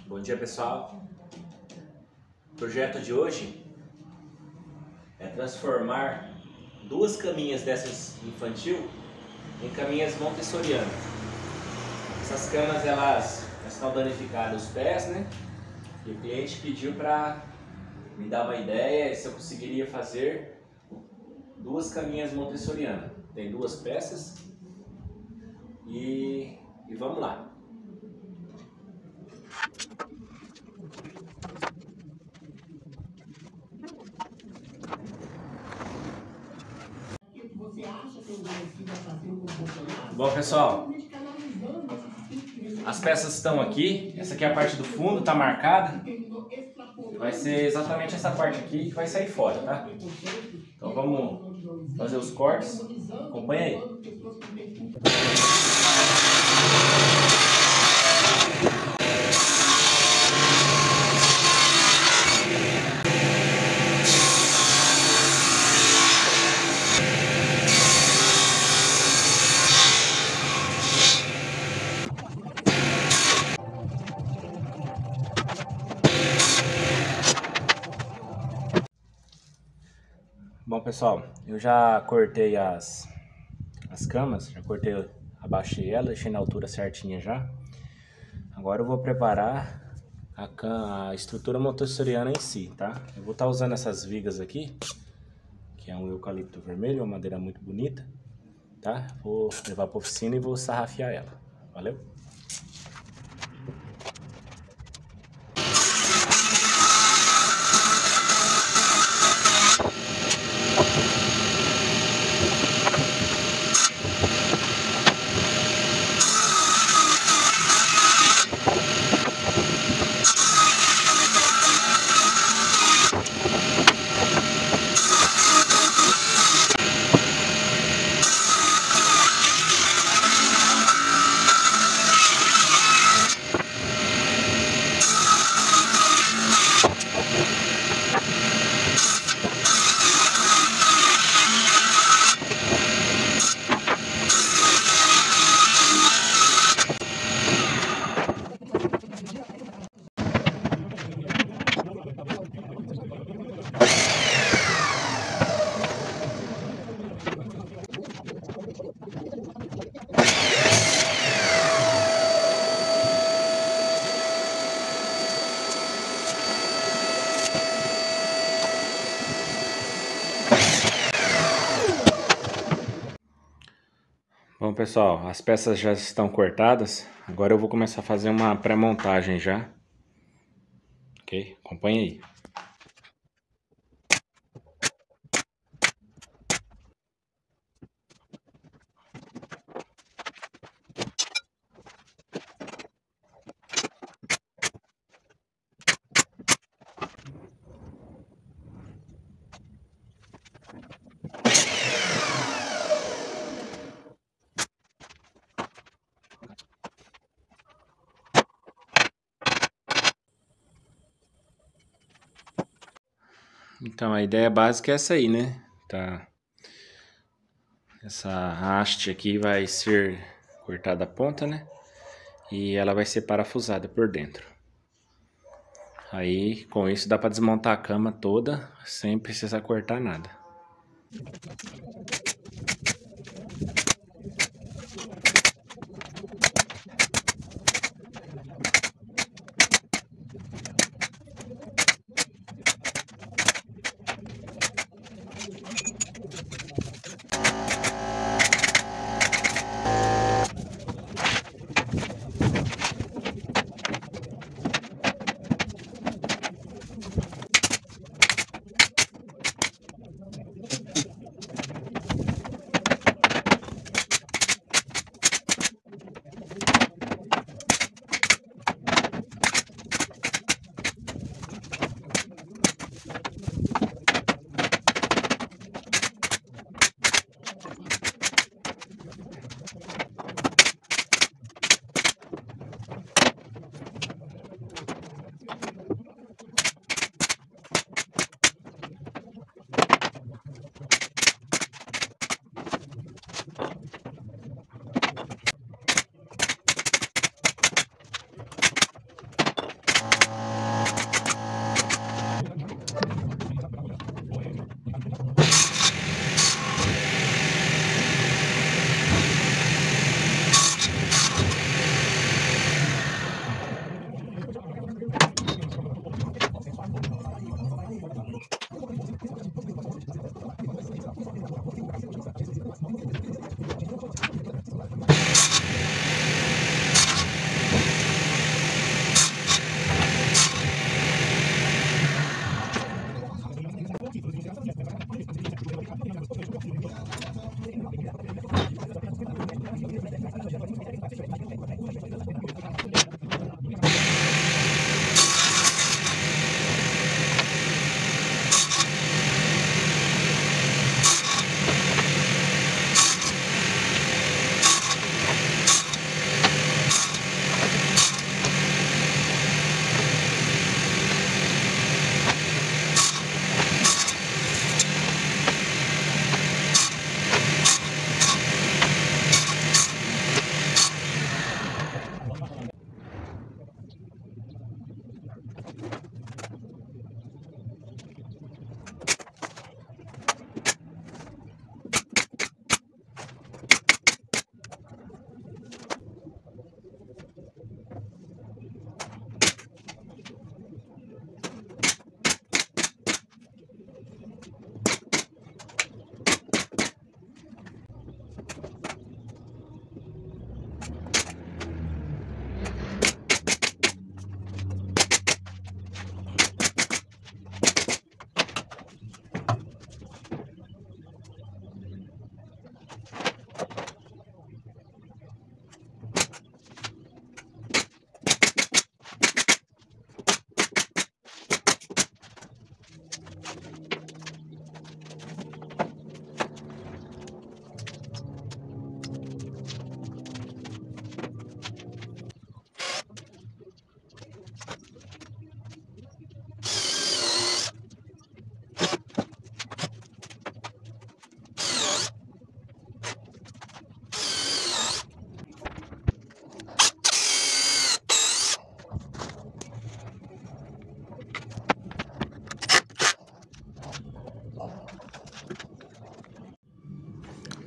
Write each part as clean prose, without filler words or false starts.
Bom dia, pessoal. O projeto de hoje é transformar duas caminhas dessas infantil em caminhas montessorianas. Essas camas elas estão danificadas os pés, né? E o cliente pediu para me dar uma ideia se eu conseguiria fazer duas caminhas montessorianas. Tem duas peças e vamos lá. Bom, pessoal, as peças estão aqui. Essa aqui é a parte do fundo, tá marcada. Vai ser exatamente essa parte aqui que vai sair fora, tá? Então vamos fazer os cortes. Acompanha aí. Bom, pessoal, eu já cortei as camas, já cortei, abaixei ela, deixei na altura certinha já. Agora eu vou preparar a estrutura montessoriana em si, tá? Eu vou estar usando essas vigas aqui, que é um eucalipto vermelho, uma madeira muito bonita, tá? Vou levar para a oficina e vou sarrafiar ela. Valeu? Bom, pessoal, as peças já estão cortadas. Agora eu vou começar a fazer uma pré-montagem já. Ok? Acompanha aí. Então, a ideia básica é essa aí, né? Tá. Essa haste aqui vai ser cortada a ponta, né? E ela vai ser parafusada por dentro. Aí, com isso, dá para desmontar a cama toda sem precisar cortar nada.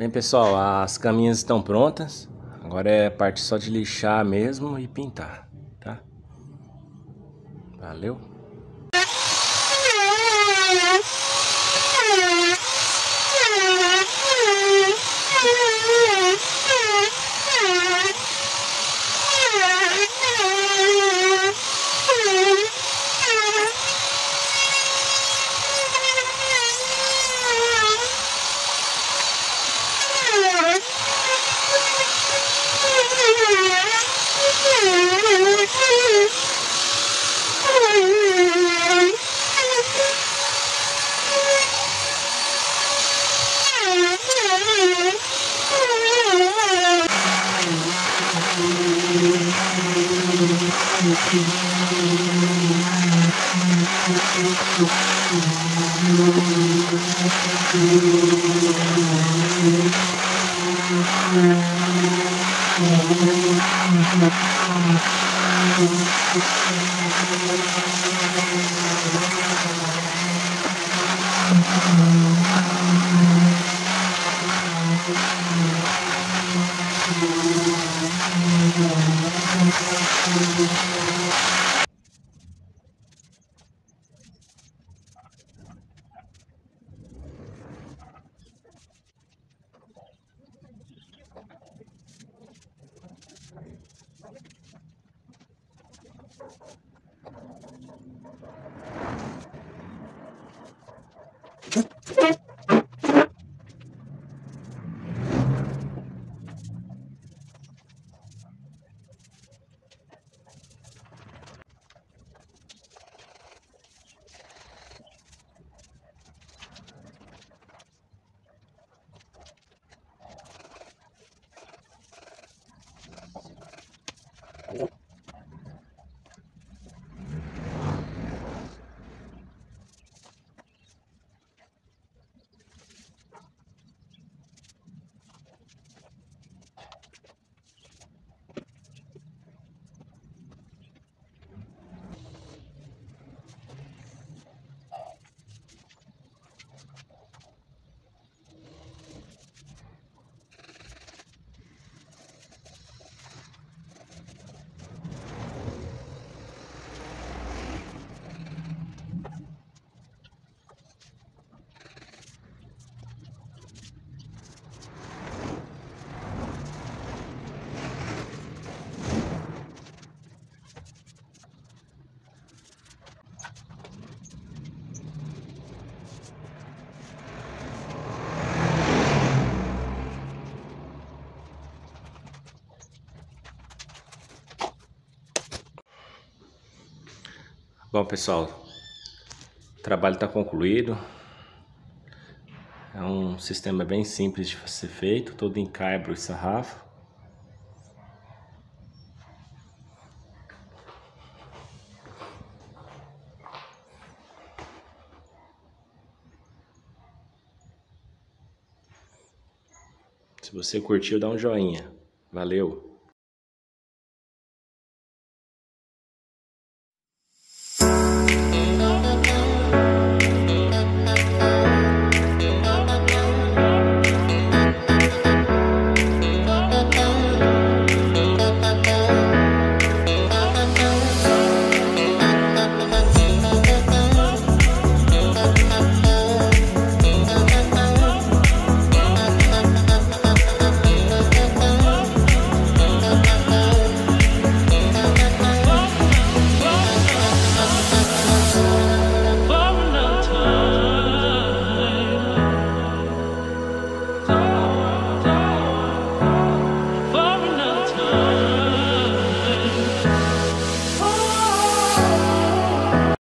Bem, pessoal, as caminhas estão prontas. Agora é a parte só de lixar mesmo e pintar, tá? Valeu! Bom, pessoal, o trabalho está concluído. É um sistema bem simples de ser feito, todo em caibro e sarrafo. Se você curtiu, dá um joinha. Valeu!